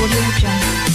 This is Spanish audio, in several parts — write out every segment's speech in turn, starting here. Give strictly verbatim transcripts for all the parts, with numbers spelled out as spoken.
Audio Jungle.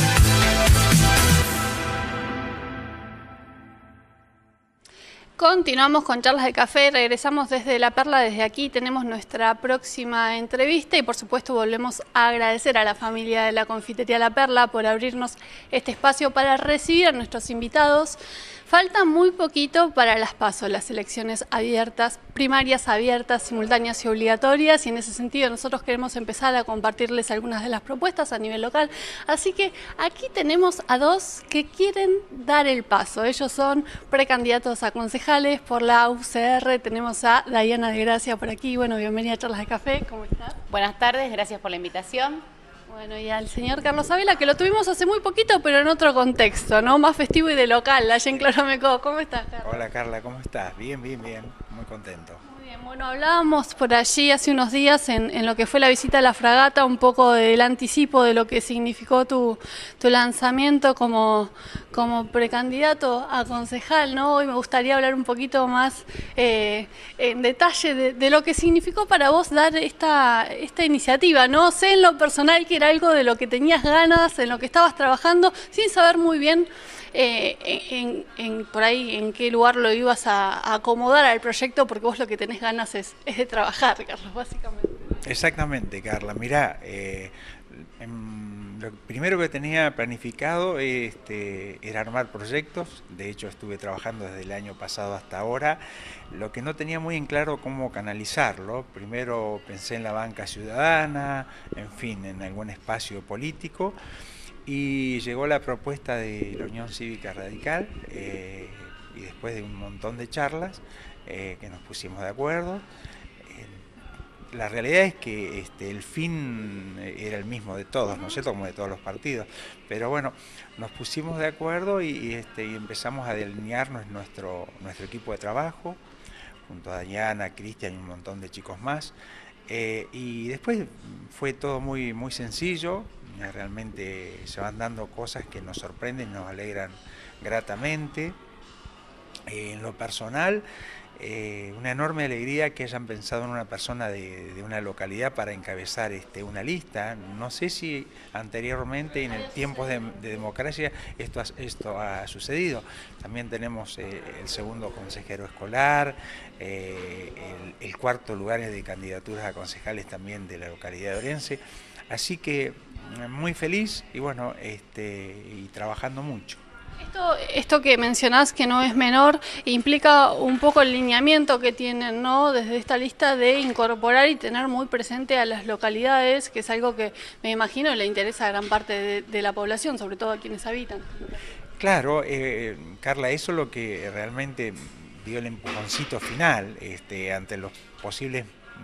Continuamos con Charlas de Café, regresamos desde La Perla, desde aquí tenemos nuestra próxima entrevista y por supuesto volvemos a agradecer a la familia de la Confitería La Perla por abrirnos este espacio para recibir a nuestros invitados. Falta muy poquito para las PASO, las elecciones abiertas, primarias abiertas, simultáneas y obligatorias, y en ese sentido nosotros queremos empezar a compartirles algunas de las propuestas a nivel local. Así que aquí tenemos a dos que quieren dar el paso. Ellos son precandidatos a concejales por la U C R. Tenemos a Dayana de Gracia por aquí. Bueno, bienvenida a Charlas de Café. ¿Cómo está? Buenas tardes, gracias por la invitación. Bueno, y al señor Carlos Ávila, que lo tuvimos hace muy poquito, pero en otro contexto, ¿no? Más festivo y de local, allá en Clarameco. ¿Cómo estás, Carlos? Hola, Carla, ¿cómo estás? Bien, bien, bien. Muy contento. Muy bien, bueno, hablábamos por allí hace unos días en, en lo que fue la visita a la fragata, un poco del anticipo de lo que significó tu, tu lanzamiento como, como precandidato a concejal, ¿no? Hoy me gustaría hablar un poquito más eh, en detalle de, de lo que significó para vos dar esta, esta iniciativa, ¿no? Sé en lo personal que era algo de lo que tenías ganas, en lo que estabas trabajando, sin saber muy bien eh, en, en, por ahí en qué lugar lo ibas a, a acomodar al proyecto, porque vos lo que tenés ganas es, es de trabajar, Carlos, básicamente. Exactamente, Carla. Mirá, eh, em, lo primero que tenía planificado este, era armar proyectos. De hecho, estuve trabajando desde el año pasado hasta ahora. Lo que no tenía muy en claro cómo canalizarlo. Primero pensé en la banca ciudadana, en fin, en algún espacio político. Y llegó la propuesta de la Unión Cívica Radical, eh, y después de un montón de charlas eh, que nos pusimos de acuerdo. Eh, la realidad es que este, el fin era el mismo de todos, ¿no es cierto?, como de todos los partidos. Pero bueno, nos pusimos de acuerdo y, y, este, y empezamos a delinearnos nuestro, nuestro equipo de trabajo, junto a Dayana, Cristian y un montón de chicos más. Eh, y después fue todo muy, muy sencillo. Realmente se van dando cosas que nos sorprenden, nos alegran gratamente. Eh, en lo personal, eh, una enorme alegría que hayan pensado en una persona de, de una localidad para encabezar este, una lista. No sé si anteriormente, en el tiempo de, de democracia, esto ha, esto ha sucedido. También tenemos eh, el segundo consejero escolar, eh, el, el cuarto lugar de candidaturas a concejales también de la localidad de Orense. Así que muy feliz y bueno, este, y trabajando mucho. Esto, esto que mencionás, que no es menor, implica un poco el lineamiento que tienen, ¿no?, desde esta lista de incorporar y tener muy presente a las localidades, que es algo que me imagino le interesa a gran parte de, de la población, sobre todo a quienes habitan. Claro, eh, Carla, eso es lo que realmente dio el empujoncito final este, ante los posibles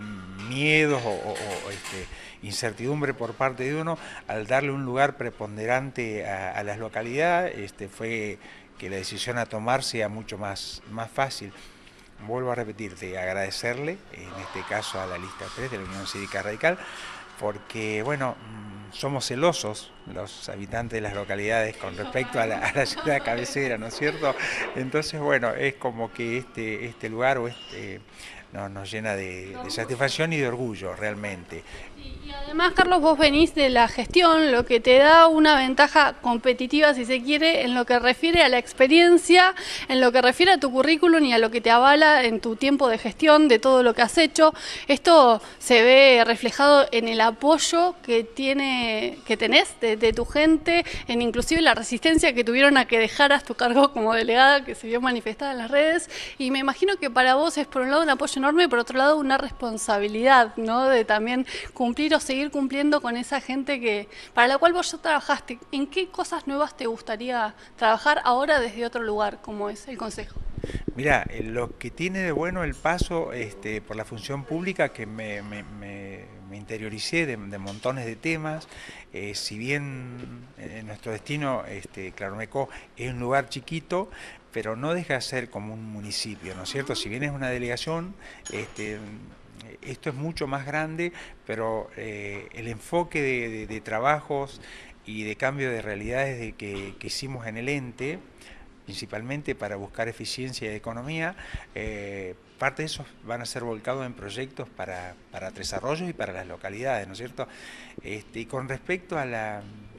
miedos o, o, o este, incertidumbre por parte de uno, al darle un lugar preponderante a, a las localidades, este, fue que la decisión a tomar sea mucho más, más fácil. Vuelvo a repetirte, agradecerle, en este caso a la lista tres de la Unión Cívica Radical, porque bueno, somos celosos los habitantes de las localidades con respecto a la, a la ciudad cabecera, ¿no es cierto? Entonces bueno, es como que este, este lugar o este no, nos llena de, de satisfacción y de orgullo realmente. Y además, Carlos, vos venís de la gestión, lo que te da una ventaja competitiva, si se quiere, en lo que refiere a la experiencia, en lo que refiere a tu currículum y a lo que te avala en tu tiempo de gestión, de todo lo que has hecho. Esto se ve reflejado en el apoyo que tiene, que tenés de, de tu gente, en inclusive la resistencia que tuvieron a que dejaras tu cargo como delegada, que se vio manifestada en las redes. Y me imagino que para vos es, por un lado, un apoyo enorme, y por otro lado, una responsabilidad, ¿no?, de también cumplir o seguir cumpliendo con esa gente que para la cual vos ya trabajaste. ¿En qué cosas nuevas te gustaría trabajar ahora desde otro lugar, como es el Consejo? Mira, lo que tiene de bueno el paso este, por la función pública, que me, me, me, me interioricé de, de montones de temas. Eh, si bien eh, nuestro destino, este, Clarameco, es un lugar chiquito, pero no deja de ser como un municipio, ¿no es cierto? Si bien es una delegación, este, esto es mucho más grande, pero eh, el enfoque de, de, de trabajos y de cambio de realidades de que, que hicimos en el ente, principalmente para buscar eficiencia y economía, eh, parte de esos van a ser volcados en proyectos para, para Tres Arroyos y para las localidades, ¿no es cierto? Este, y con respecto a la,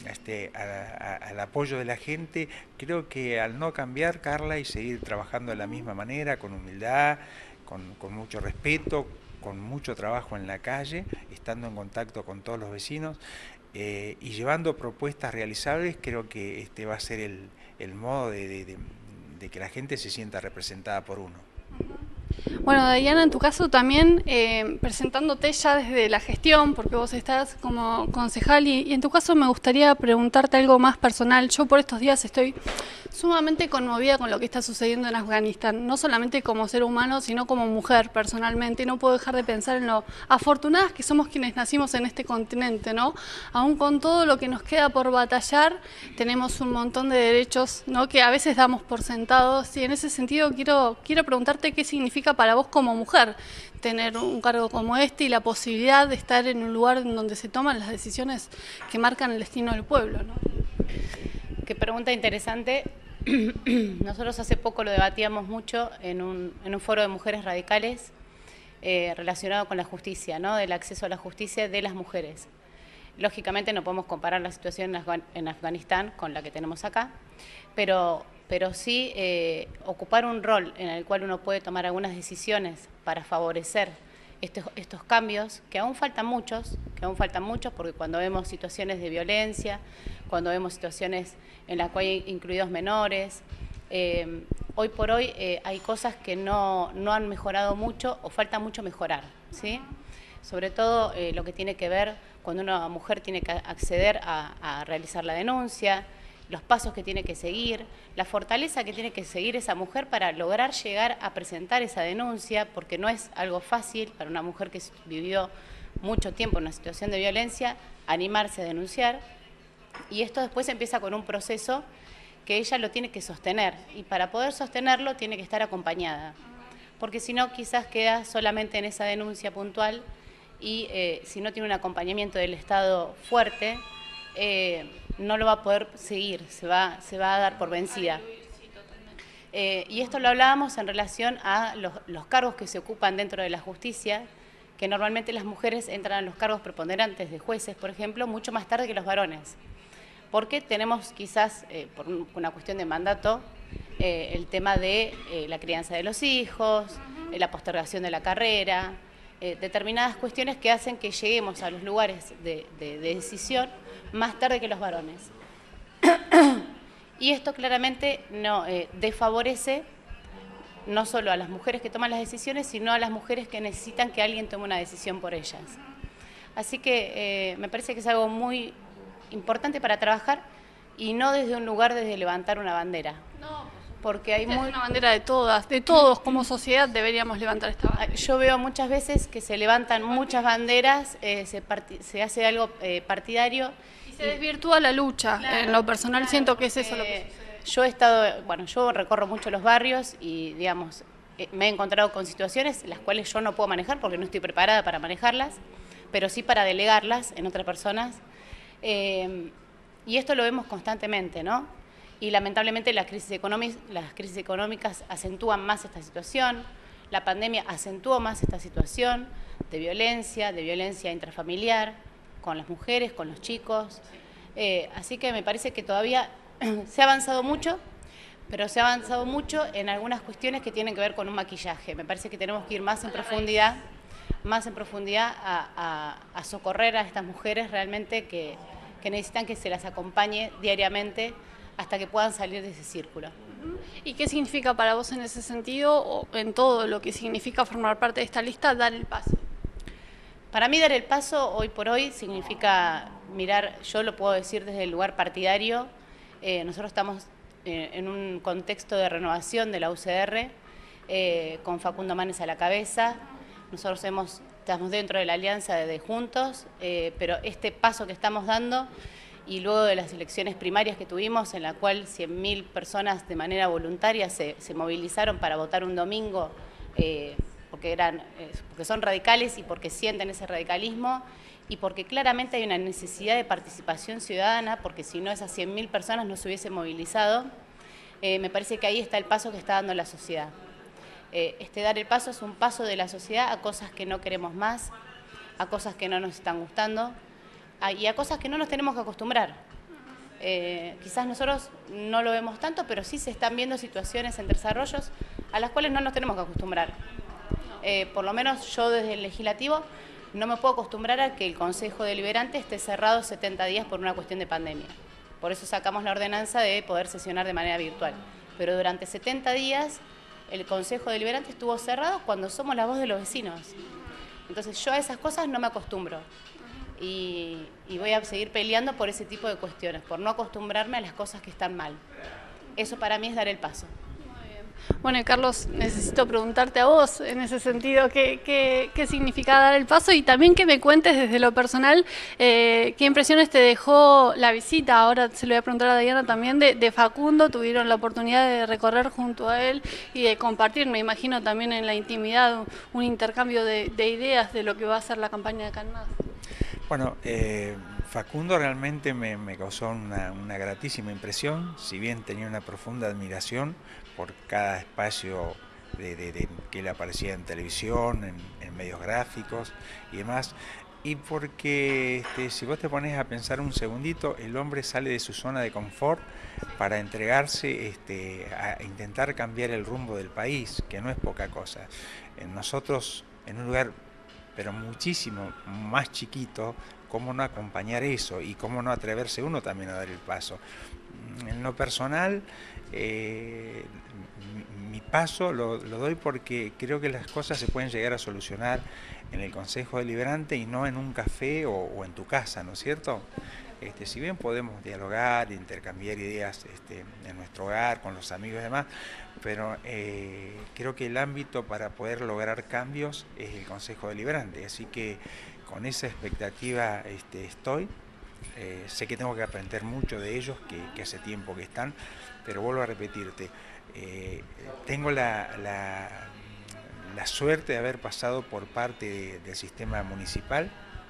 este, a, a, al apoyo de la gente. Creo que al no cambiar, Carla, y seguir trabajando de la misma manera, con humildad, con, con mucho respeto, con mucho trabajo en la calle, estando en contacto con todos los vecinos eh, y llevando propuestas realizables, creo que este va a ser el, el modo de, de, de, de que la gente se sienta representada por uno. Bueno, Diana, en tu caso también eh, presentándote ya desde la gestión, porque vos estás como concejal y, y en tu caso me gustaría preguntarte algo más personal. Yo por estos días estoy sumamente conmovida con lo que está sucediendo en Afganistán, no solamente como ser humano, sino como mujer personalmente. No puedo dejar de pensar en lo afortunadas que somos quienes nacimos en este continente, ¿no? Aún con todo lo que nos queda por batallar, tenemos un montón de derechos, ¿no?, que a veces damos por sentados, y en ese sentido quiero, quiero preguntarte qué significa para vos como mujer tener un cargo como este y la posibilidad de estar en un lugar en donde se toman las decisiones que marcan el destino del pueblo, ¿no? Qué pregunta interesante. Nosotros hace poco lo debatíamos mucho en un, en un foro de mujeres radicales eh, relacionado con la justicia, ¿no?, del acceso a la justicia de las mujeres. Lógicamente no podemos comparar la situación en, Afgan en Afganistán con la que tenemos acá, pero, pero sí eh, ocupar un rol en el cual uno puede tomar algunas decisiones para favorecer estos, estos cambios, que aún faltan muchos, que aún faltan muchos, porque cuando vemos situaciones de violencia, cuando vemos situaciones en las cuales hay incluidos menores, eh, hoy por hoy eh, hay cosas que no, no han mejorado mucho o falta mucho mejorar, ¿sí? Sobre todo eh, lo que tiene que ver cuando una mujer tiene que acceder a, a realizar la denuncia, los pasos que tiene que seguir, la fortaleza que tiene que seguir esa mujer para lograr llegar a presentar esa denuncia, porque no es algo fácil para una mujer que vivió mucho tiempo en una situación de violencia, animarse a denunciar, y esto después empieza con un proceso que ella lo tiene que sostener, y para poder sostenerlo tiene que estar acompañada, porque si no quizás queda solamente en esa denuncia puntual, y eh, si no tiene un acompañamiento del Estado fuerte, eh, no lo va a poder seguir, se va, se va a dar por vencida. Eh, y esto lo hablábamos en relación a los, los cargos que se ocupan dentro de la justicia, que normalmente las mujeres entran a los cargos preponderantes de jueces, por ejemplo, mucho más tarde que los varones, porque tenemos quizás, eh, por una cuestión de mandato, eh, el tema de eh, la crianza de los hijos, eh, la postergación de la carrera, eh, determinadas cuestiones que hacen que lleguemos a los lugares de, de, de decisión más tarde que los varones. Y esto claramente no eh, desfavorece no solo a las mujeres que toman las decisiones, sino a las mujeres que necesitan que alguien tome una decisión por ellas. Así que eh, me parece que es algo muy importante para trabajar, y no desde un lugar desde levantar una bandera. No, porque hay muy... una bandera de todas, de todos como sociedad deberíamos levantar esta bandera. Yo veo muchas veces que se levantan muchas banderas, eh, se, se hace algo eh, partidario. Y se desvirtúa la lucha. Claro, en lo personal claro, siento que es eso eh, lo que sucede. Yo he estado, bueno, yo recorro mucho los barrios y, digamos, eh, me he encontrado con situaciones las cuales yo no puedo manejar porque no estoy preparada para manejarlas, pero sí para delegarlas en otras personas. Eh, y esto lo vemos constantemente, ¿no? Y lamentablemente las crisis económicas, las crisis económicas acentúan más esta situación, la pandemia acentuó más esta situación de violencia, de violencia intrafamiliar, con las mujeres, con los chicos. Eh, así que me parece que todavía se ha avanzado mucho, pero se ha avanzado mucho en algunas cuestiones que tienen que ver con un maquillaje. Me parece que tenemos que ir más en profundidad, más en profundidad a, a, a socorrer a estas mujeres realmente que, que necesitan que se las acompañe diariamente hasta que puedan salir de ese círculo. ¿Y qué significa para vos en ese sentido, o en todo lo que significa formar parte de esta lista, dar el paso? Para mí dar el paso hoy por hoy significa mirar, yo lo puedo decir desde el lugar partidario, eh, nosotros estamos eh, en un contexto de renovación de la U C R, eh, con Facundo Manes a la cabeza, nosotros hemos, estamos dentro de la alianza de, de Juntos, eh, pero este paso que estamos dando, y luego de las elecciones primarias que tuvimos, en la cual cien mil personas de manera voluntaria se, se movilizaron para votar un domingo, eh, porque, eran, eh, porque son radicales y porque sienten ese radicalismo, y porque claramente hay una necesidad de participación ciudadana, porque si no esas cien mil personas no se hubiesen movilizado, eh, me parece que ahí está el paso que está dando la sociedad. Eh, este dar el paso es un paso de la sociedad a cosas que no queremos más, a cosas que no nos están gustando, y a cosas que no nos tenemos que acostumbrar, Eh, quizás nosotros no lo vemos tanto, pero sí se están viendo situaciones en desarrollos a las cuales no nos tenemos que acostumbrar. Eh, por lo menos yo desde el legislativo no me puedo acostumbrar a que el Consejo Deliberante esté cerrado setenta días por una cuestión de pandemia. Por eso sacamos la ordenanza de poder sesionar de manera virtual. Pero durante setenta días el Consejo Deliberante estuvo cerrado cuando somos la voz de los vecinos. Entonces yo a esas cosas no me acostumbro. Y, y voy a seguir peleando por ese tipo de cuestiones, por no acostumbrarme a las cosas que están mal. Eso para mí es dar el paso. Bueno, y Carlos, necesito preguntarte a vos en ese sentido, ¿qué, qué, qué significa dar el paso? Y también que me cuentes desde lo personal, eh, ¿qué impresiones te dejó la visita? Ahora se lo voy a preguntar a Diana también, de, de Facundo. Tuvieron la oportunidad de recorrer junto a él y de compartir, me imagino también en la intimidad, un intercambio de, de ideas de lo que va a ser la campaña de CanMás. Bueno, eh, Facundo realmente me, me causó una, una gratísima impresión, si bien tenía una profunda admiración por cada espacio de, de, de, que él aparecía en televisión, en, en medios gráficos y demás, y porque este, si vos te pones a pensar un segundito, el hombre sale de su zona de confort para entregarse este, a intentar cambiar el rumbo del país, que no es poca cosa. En nosotros, en un lugar pero muchísimo más chiquito, cómo no acompañar eso y cómo no atreverse uno también a dar el paso. En lo personal, eh, mi, mi paso lo, lo doy porque creo que las cosas se pueden llegar a solucionar en el Consejo Deliberante y no en un café o, o en tu casa, ¿no es cierto? Este, si bien podemos dialogar, intercambiar ideas este, en nuestro hogar, con los amigos y demás, pero eh, creo que el ámbito para poder lograr cambios es el Consejo Deliberante, así que con esa expectativa este, estoy. Eh, sé que tengo que aprender mucho de ellos, que, que hace tiempo que están, pero vuelvo a repetirte, eh, tengo la, la, la suerte de haber pasado por parte de, del sistema municipal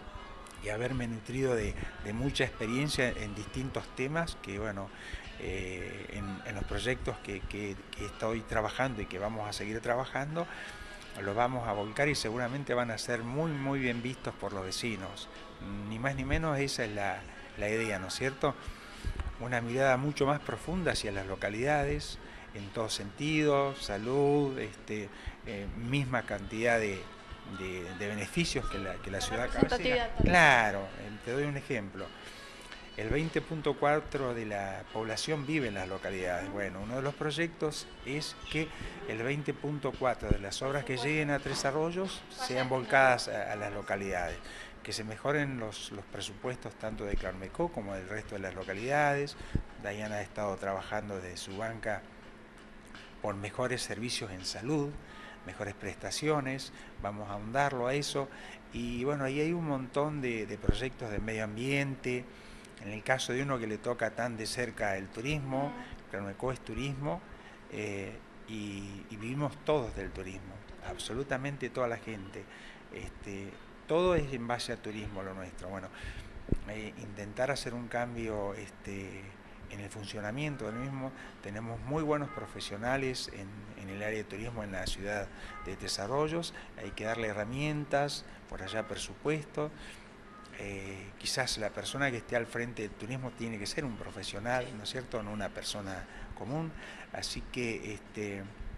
y haberme nutrido de, de mucha experiencia en distintos temas que, bueno, eh, en, en los proyectos que, que, que estoy trabajando y que vamos a seguir trabajando, los vamos a volcar y seguramente van a ser muy, muy bien vistos por los vecinos. Ni más ni menos esa es la, la idea, ¿no es cierto? Una mirada mucho más profunda hacia las localidades, en todos sentidos, salud, este, eh, misma cantidad de... De, de beneficios que la, que la ciudad cabecera. Claro, te doy un ejemplo. El veinte punto cuatro de la población vive en las localidades. Bueno, uno de los proyectos es que el veinte punto cuatro de las obras que lleguen a Tres Arroyos sean volcadas a, a las localidades, que se mejoren los, los presupuestos tanto de Clarmecó como del resto de las localidades. Diana ha estado trabajando desde su banca por mejores servicios en salud, mejores prestaciones, vamos a ahondarlo a eso, y bueno, ahí hay un montón de, de proyectos de medio ambiente. En el caso de uno que le toca tan de cerca el turismo, Clarmecó es turismo, eh, y, y vivimos todos del turismo, absolutamente toda la gente, este, todo es en base a turismo lo nuestro. Bueno, eh, intentar hacer un cambio este, en el funcionamiento del mismo. Tenemos muy buenos profesionales en, en el área de turismo en la ciudad de Tres Arroyos, hay que darle herramientas, por allá presupuesto. Eh, quizás la persona que esté al frente del turismo tiene que ser un profesional, ¿no es cierto?, no una persona común, así que, este,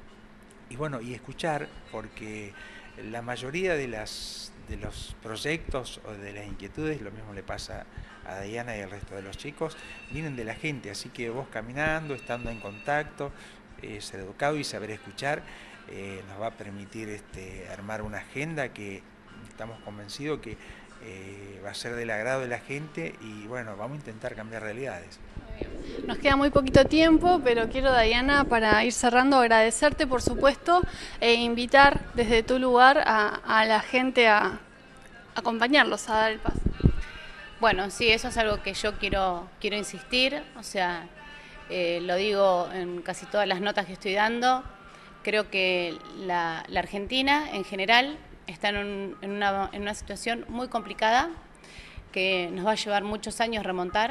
y bueno, y escuchar, porque la mayoría de, las, de los proyectos o de las inquietudes, lo mismo le pasa a Diana y al resto de los chicos, vienen de la gente, así que vos caminando, estando en contacto, eh, ser educado y saber escuchar, eh, nos va a permitir este, armar una agenda que estamos convencidos que eh, va a ser del agrado de la gente y bueno, vamos a intentar cambiar realidades. Nos queda muy poquito tiempo, pero quiero, Diana, para ir cerrando, agradecerte, por supuesto, e invitar desde tu lugar a, a la gente a acompañarlos, a dar el paso. Bueno, sí, eso es algo que yo quiero, quiero insistir, o sea, eh, lo digo en casi todas las notas que estoy dando. Creo que la, la Argentina en general está en, un, en, una, en una situación muy complicada, que nos va a llevar muchos años remontar,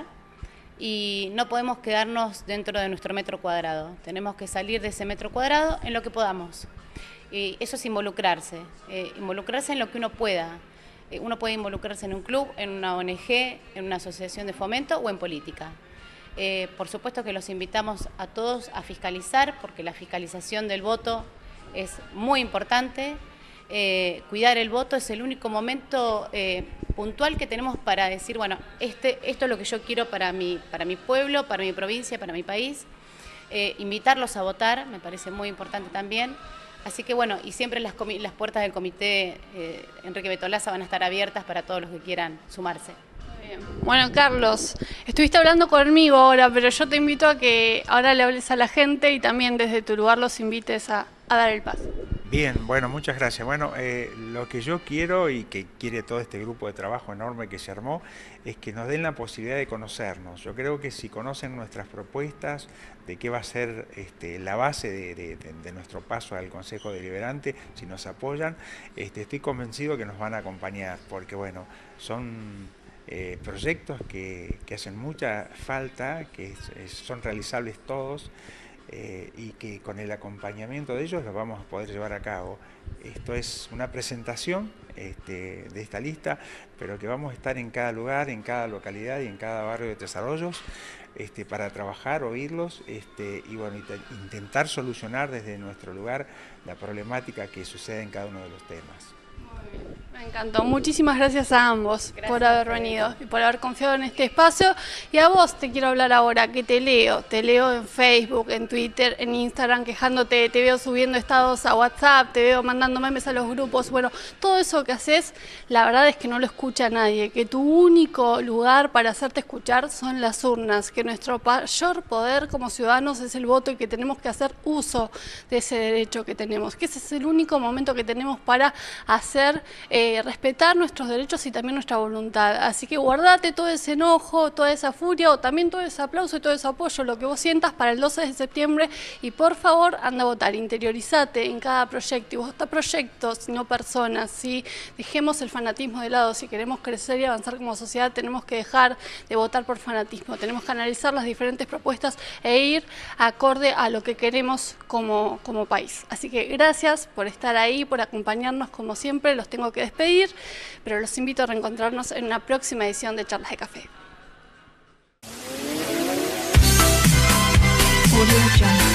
y no podemos quedarnos dentro de nuestro metro cuadrado. Tenemos que salir de ese metro cuadrado en lo que podamos. Y eso es involucrarse, eh, involucrarse en lo que uno pueda. Uno puede involucrarse en un club, en una O N G, en una asociación de fomento o en política. Eh, por supuesto que los invitamos a todos a fiscalizar, porque la fiscalización del voto es muy importante. Eh, cuidar el voto es el único momento eh, puntual que tenemos para decir, bueno, este, esto es lo que yo quiero para mi, para mi pueblo, para mi provincia, para mi país. Eh, invitarlos a votar, me parece muy importante también. Así que bueno, y siempre las, las puertas del comité eh, Enrique Betolaza van a estar abiertas para todos los que quieran sumarse. Bien. Bueno, Carlos, estuviste hablando conmigo ahora, pero yo te invito a que ahora le hables a la gente y también desde tu lugar los invites a, a dar el paso. Bien, bueno, muchas gracias. Bueno, eh, lo que yo quiero y que quiere todo este grupo de trabajo enorme que se armó es que nos den la posibilidad de conocernos. Yo creo que si conocen nuestras propuestas de qué va a ser este, la base de, de, de, de nuestro paso al Consejo Deliberante, si nos apoyan, este, estoy convencido que nos van a acompañar, porque bueno, son eh, proyectos que, que hacen mucha falta, que es, es, son realizables todos. Eh, y que con el acompañamiento de ellos los vamos a poder llevar a cabo. Esto es una presentación este, de esta lista, pero que vamos a estar en cada lugar, en cada localidad y en cada barrio de Tres Arroyos este, para trabajar, oírlos este, y bueno, intentar solucionar desde nuestro lugar la problemática que sucede en cada uno de los temas. Me encantó. Muchísimas gracias a ambos gracias por haber venido y por haber confiado en este espacio. Y a vos te quiero hablar ahora, que te leo. Te leo en Facebook, en Twitter, en Instagram, quejándote. Te veo subiendo estados a WhatsApp, te veo mandando memes a los grupos. Bueno, todo eso que haces, la verdad es que no lo escucha nadie. Que tu único lugar para hacerte escuchar son las urnas. Que nuestro mayor poder como ciudadanos es el voto y que tenemos que hacer uso de ese derecho que tenemos. Que ese es el único momento que tenemos para hacer... Eh, respetar nuestros derechos y también nuestra voluntad. Así que guardate todo ese enojo, toda esa furia o también todo ese aplauso y todo ese apoyo, lo que vos sientas para el doce de septiembre y por favor anda a votar, interiorizate en cada proyecto y vota proyectos, no personas, ¿sí? Dejemos el fanatismo de lado, si queremos crecer y avanzar como sociedad tenemos que dejar de votar por fanatismo, tenemos que analizar las diferentes propuestas e ir acorde a lo que queremos como, como país. Así que gracias por estar ahí, por acompañarnos como siempre, los tengo que despedir, pero los invito a reencontrarnos en una próxima edición de Charlas de Café. Audio Jungle.